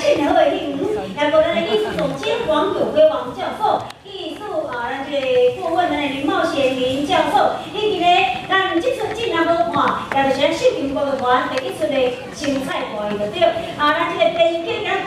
真好的兴趣。也无咱的艺术总监王友辉王教授，艺术咱这个顾问咱的林茂贤林教授，以及咧咱这次进来好看，也就是咱视频播个团第一次的青菜歌，对不对？咱这个编剧咱